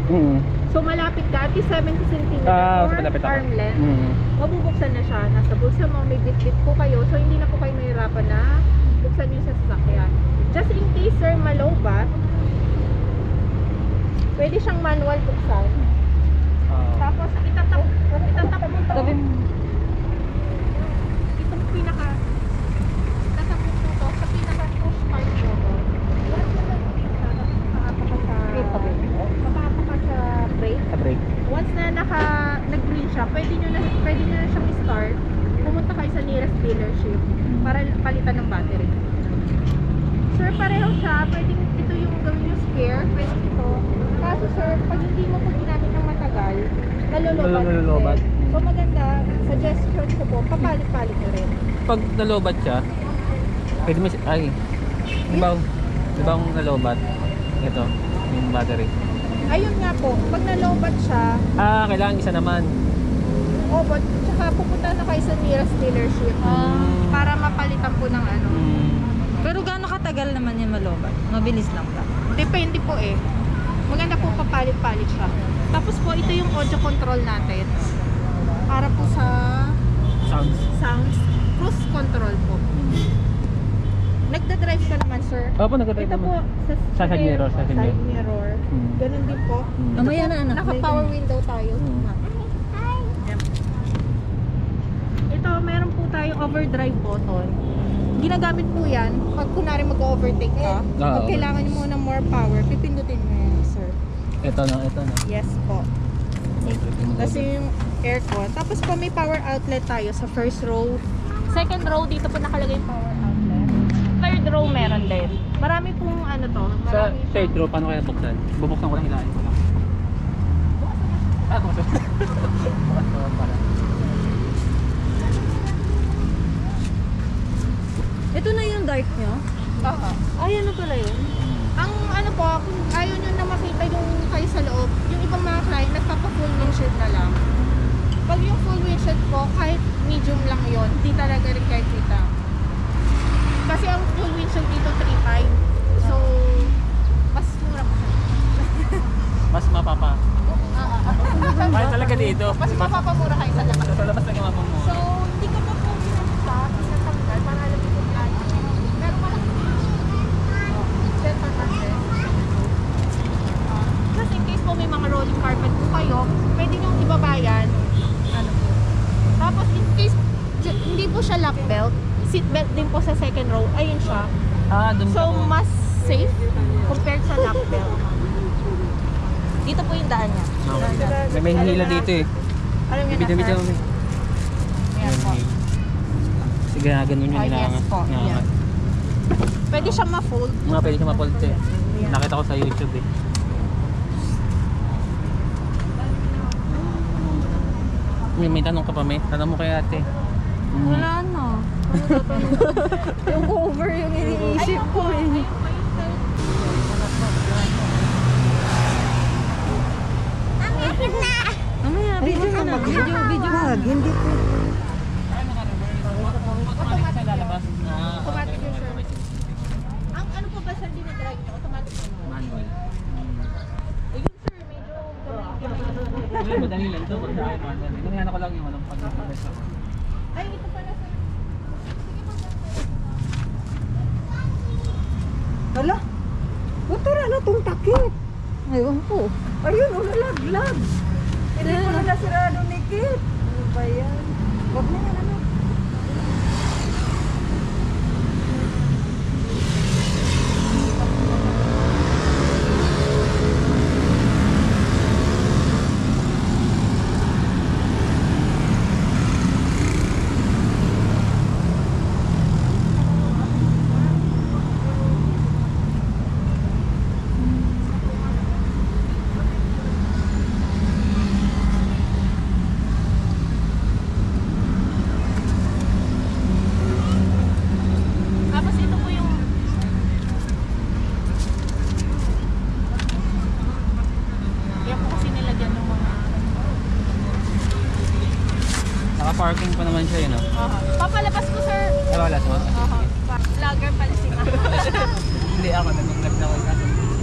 So malapit ka, at least 70 cm so or malapit ako. arm length. Mabubuksan na siya. Nasa bulsa mo, may bit-bit po kayo. So hindi na po kayo mahirapan na buksan yung sasakyan. Just in case sir, malobat, pwede siyang manual buksan. Tapos itatap mo to. Itong pinaka itatap mo to sa pinaka push part mo. Makapaka sa brake. Once na nag-green siya, pwede nyo na siyang i-start. Pumunta kayo sa nearest dealership para palitan ng battery. Sir, pareho siya. Pwedeng ito yung gawin yung spare. Pwede ito. Kaso sir, pag hindi mo po ginamit ng matagal, nalolobat. So maganda, suggestion ko po, papalit-palit nyo rin. Pag nalobat siya, pwede mo di ba ang nalobat? Ito, yung battery. Ayun nga po, pag nalobat siya, kailangan isa naman. but tsaka pupunta na kayo sa nearest dealership para mapalitan po ng ano. Pero gaano katagal naman yan malobat? Mabilis lang ba? Depende po eh. Maganda po papalit-palit siya. Tapos po, ito yung audio control natin. Para po sa sounds. Cruise control po. Nagda-drive ka naman, sir. Opo, nagda-drive ito naman. po Sa side mirror. Side mirror. Ganun din po. Mamaya na anak. Naka-power window tayo. Yan. Ito, meron po tayong overdrive button. Ginagamit po yan pag kunwari mag-overtake ka. Pag kailangan nyo muna more power, pipindutin mo yan, sir. Ito na. Yes po. Kasi yung aircon. Tapos po may power outlet tayo sa first row. Second row, dito po nakalagay yung power outlet. Third row meron din. Marami pong ano to. Sa third row, paano kaya buksan? Bubuksan ko lang, hilahin ko lang. Buksan. Ito na yung dark nyo? Ay, ano pala yun? Ang ano po, kung ayaw nyo na makita yung kayo sa loob, yung ibang mga client, nagpapa-full windshield na lang. Pag yung full windshield po, kahit medium lang yon, hindi talaga rin kahit kita. Kasi ang full windshield dito 3.5. So, mas mura po siya. Mas mapapa. Kahit talaga dito. Mas mapapamura kayo sa labas. Sa labas lang mapamura. So, hindi ko pa po pinatanggal para alam ko kung ano. Pero malaki just in case po may mga rolling carpet po kayo, pwede nyo ibabayan. Ano po. Tapos in case hindi po siya lock belt, seat belt din po sa second row. Ayun siya. So mas safe compared sa lock belt. Dito po yung daan niya. May hila dito eh. Alam niyo na Bidamit sir. lang. Ayan po. Sige, ganun yung Yes po. Yan. Pwede siya ma-fold. Pwede siya ma-fold eh. Nakita ko sa YouTube eh. May tanong ka pa, may? Tanong mo kay ate. Wala na. Yung cover yung iniisip ko eh. Mamaya, video mo na. Video mo. Hindi po. Automatic sa lalabas na Automatic yun, sir. Ang ano po ba sir, dinadrive niyo? Automatic manual. manual. Ayun sir, medyo Madali lang ito. Ganyan ako lang yung walang pag-press ako. ay, ito pala sir. Hala? Utara na itong takip. Ayun po. Ayun, ulalaglag. Hindi ko na nasirado ni Kit. Ano ba yan? Huwag na yan, ano? Tapos ito po yung yan po kasi nilagyan ng mga Naka-parking pa naman siya yun oh. papalabas ko sir. Wala mo? Vlogger pala si Ma. Hindi ako, nag-vlog na ako.